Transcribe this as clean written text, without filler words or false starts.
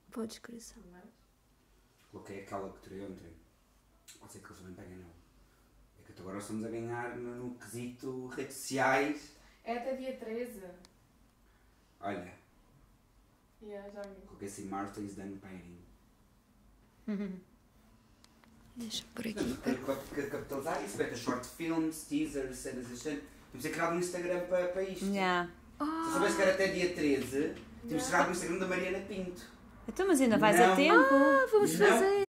Para a descrição. Coloquei aquela que tirei ontem. Pode ser que eles também peguem não. É que até agora estamos a ganhar no quesito redes sociais. É até dia 13. Olha. Já vi. Coloquei assim, Martha is done painting. Deixa por aqui. Para capitalizar isso, beta short films, teasers, cenas assim. Temos que criar um Instagram para isto. Yeah. Se soubesse que era até dia 13, temos que criar um Instagram da Mariana Pinto. Então, mas ainda vais a Não. tempo. Vamos Não. fazer.